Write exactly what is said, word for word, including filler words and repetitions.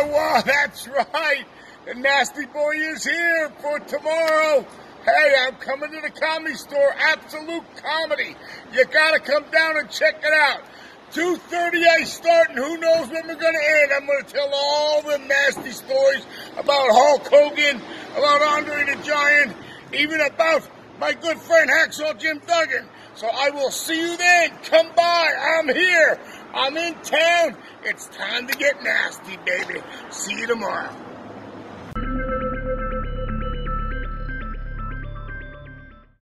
Yeah, well, that's right. The Nasty Boy is here for tomorrow. Hey, I'm coming to the Comedy Store, Absolute Comedy. You gotta come down and check it out. two thirty I start, and who knows when we're gonna end. I'm gonna tell all the nasty stories about Hulk Hogan, about Andre the Giant, even about my good friend Hacksaw Jim Duggan. So I will see you then. Come by. I'm here. I'm in town. It's time to get nasty, baby. See you tomorrow.